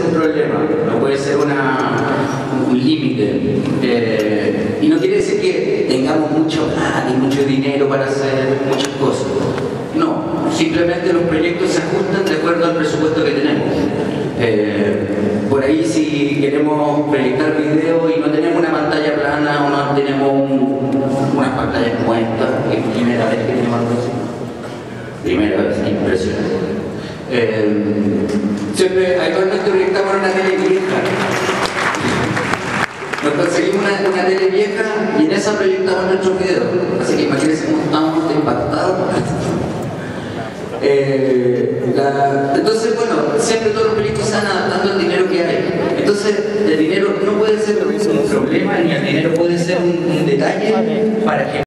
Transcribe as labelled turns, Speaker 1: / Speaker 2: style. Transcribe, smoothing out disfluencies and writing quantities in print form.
Speaker 1: un problema, no puede ser un límite. Y no quiere decir que tengamos mucho plata y mucho dinero para hacer muchas cosas. No, simplemente los proyectos se ajustan de acuerdo al presupuesto que tenemos. Por ahí si queremos proyectar video y no tenemos una pantalla plana o no tenemos unas pantallas como esta, que es primera vez que tenemos algo así. Primera vez, impresionante. Siempre actualmente proyectamos en una tele vieja. Nos conseguimos una tele vieja y en esa proyectamos nuestros videos. Así que imagínense cómo estamos impactados. Entonces, bueno, siempre todos los proyectos se van adaptando al dinero que hay. Entonces, el dinero no puede ser un problema ni el dinero puede ser un detalle para que